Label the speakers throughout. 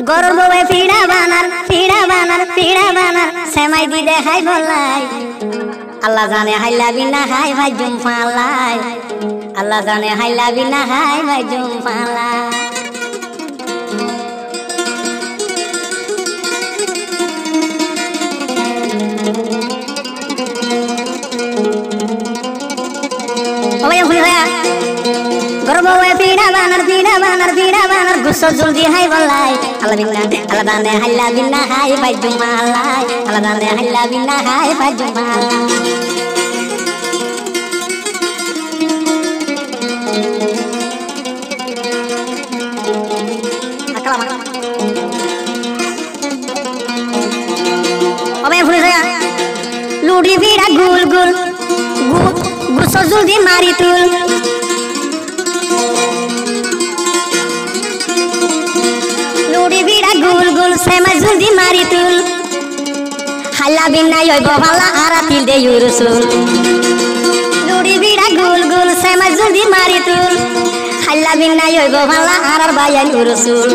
Speaker 1: গর্বয়ে ফিড়া বানার ফিড়া বানার ফিড়া বানার সেমাই দি দেখাই বলাই আল্লাহ জানে হাইলা বিনা হাই ভাই জুম ফালাই আল্লাহ জানে হাইলা বিনা হাই ভাই জুম ফালাই গর্বয়ে ফিড়া বানার ফিড়া বানার ফিড়া বানার গুসো জলদি হাই বলাই আল্লাহ বিনা আল্লাহ জানে হাইলা বিনা হাই ভাই জুম ফালাই আল্লাহ জানে হাইলা বিনা হাই ভাই জুম ফালাই লুড়ি ভিড়া গুল গুল গুসো জলদি মারি তুল লুড়ি ভিড়া গুল গুল সেমা জলদি মারি তুল হাল্লা বিনা ইয়ব ভালা আরা তিল দে ইউরসুল লুড়ি ভিড়া গুল গুল সেমা জলদি মারি তুল হাল্লা বিনা ইয়ব ভালা আরার বায়ান ইউরসুল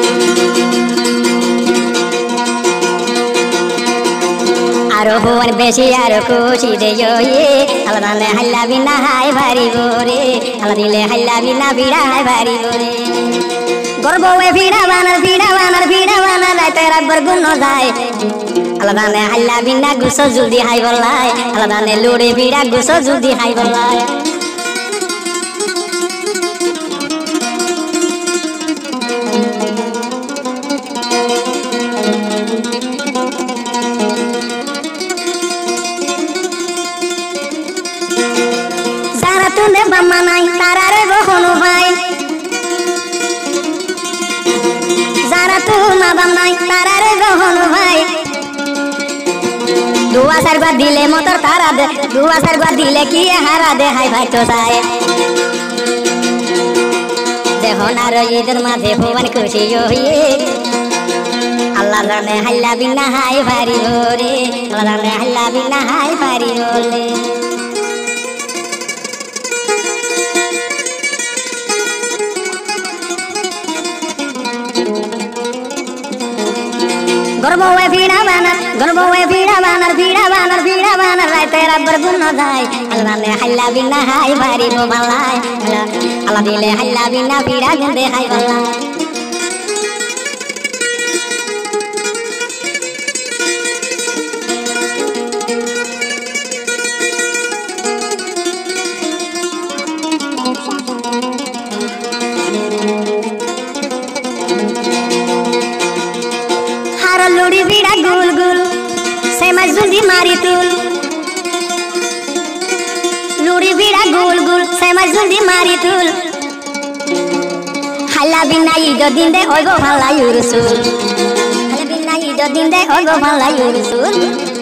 Speaker 1: আরো হওয়ার বেশি আরো খুশি দে আল্লাহ জানে হাল্লা বিনা হাই ভারি গোরে আল্লাহ দিলে হাল্লা বিনা ভিড়া হাই ভারি গোরে গর্বয়ে ফিড়া বানার ফিড়া বানার ফিড়া বানার রাইতে রাতভর গুণ যায় আল্লাহ জানে হাল্লা বিনা গুসো জলদি হাই বলাই আল্লাহ জানে লুড়ি ভিড়া গুসো জলদি হাই বলাই যারা তুলে বাম্মা নাই তারারে কখনো ভাই যারা তো মা বাম নাই তারারে কখনো ভাই দুয়া সারবার দিলে মতর তারা দে দুয়া সারবার দিলে কি হারা দে হাই ভাই তো যায় দেখুন আর ঈদের মাঝে ভুবন খুশি হইয়ে আল্লাহ জানে হাল্লা বিনা হাই ভারি রে আল্লাহ জানে হাল্লা বিনা হাই ভারি রে গর্বয়ে ফিড়া বানার গর্বয়ে ফিড়া বানার ফিড়া বানার ফিড়া বানার রাইতে রাতভর গুণ যায় আল্লাহ জানে হাল্লা বিনা হাই ভারি বলাই আল্লাহ দিলে হাল্লা বিনা ফিড়া গুন্দে হাই বলাই লুড়ি ভিড়া গুল গুল সেমা জলদি মারি তুল লুড়ি ভিড়া গুল গুল সেমা জলদি মারি তুল হাল্লা বিনা ঈদ দিন দে ওই গো ভালা ইউরসুল হাল্লা বিনা ঈদ দিন দে ওই গো ভালা ইউরসুল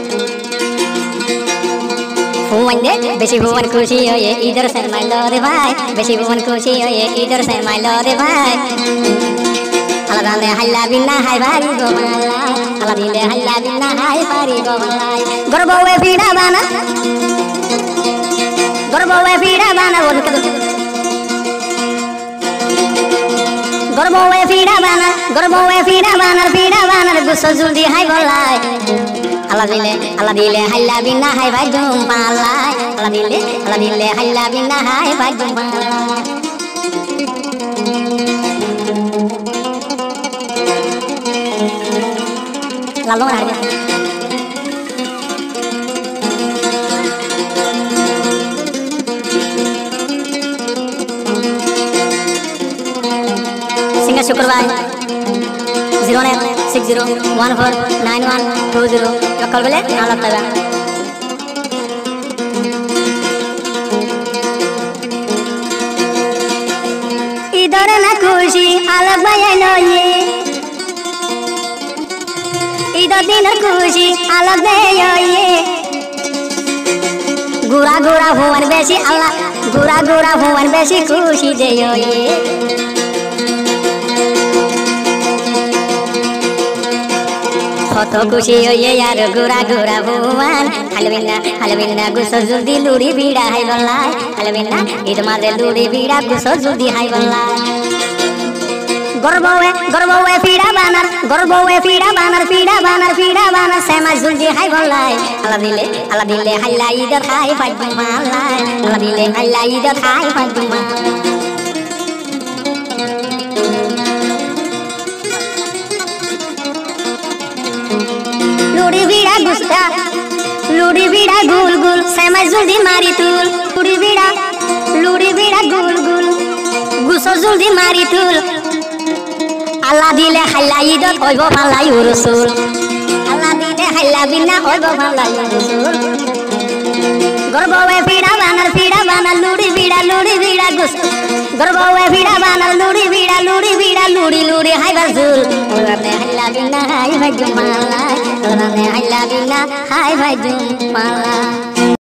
Speaker 1: হুয়ান দে বেশি হুয়ান খুশি হয়ে ঈদের সেমাই রে ভাই বেশি হুয়ান খুশি হয়ে ঈদের সেমাই রে ভাই আল্লাহ জানে হাল্লা বিনা হাই ভারি গো ভালাই আল্লাহ দিলে হাল্লা বিনা হাই ভারি গো ভালাই গর্বয়ে ফিড়া বানা গর্বয়ে ফিড়া বানা গর্বয়ে ফিড়া বানা গর্বয়ে ফিড়া বানার ফিড়া বানার গুসো জলদি হাই বলাই আল্লাহ দিলে হাল্লা বিনা হাই ভাই জুম পালাই আল্লাহ দিলে হাল্লা বিনা হাই ভাই জুম পালাই লালো আর সিঙ্গা শুক্রবার 0960149120 কল বলে আলাপ টাকা ইদর না খুশি আলাপ বায়ানো ঈদের দিন খুশি আলো দেয় গুড়া গুড়া হুয়ান বেশি আল্লাহ গুড়া গুড়া হুয়ান বেশি খুশি দেয় কত খুশি হইয়ে আর গুড়া গুড়া হুয়ান হালবিনা গুসো জলদি লুড়ি ভিড়া হাই বলাই হালবিনা ঈদ মাঝে লুড়ি ভিড়া গুসো জলদি হাই বলাই গর্বয়ে ফিড়া বানার গর্বয়ে ফিড়া বানার সেমাই জলদি হাই বলাই আলা দিলে হাইলা ঈদের খাই ফাইদু মালাই আলা দিলে হাইলা ঈদের খাই ফাইদু মালাই লুড়ি বিড়া গুল গুল সেমাই জলদি মারি তুল লুড়ি বিড়া গুল গুল গুসো জলদি মারি তুল আল্লাহ দিলে হাইলা ঈদত হইব ভালাই রসুল আল্লাহ দিলে হাইলা বিনা হইব ভালাই রসুল গর্বয়ে ফিড়া বানার লুড়ি বিড়া গুস গর্বয়ে ফিড়া বানার লুড়ি বিড়া লুড়ি হাই বাজুল ওরানে হাইলা বিনা হাই ভাই জুমালা ওরানে হাইলা বিনা হাই ভাই জুমালা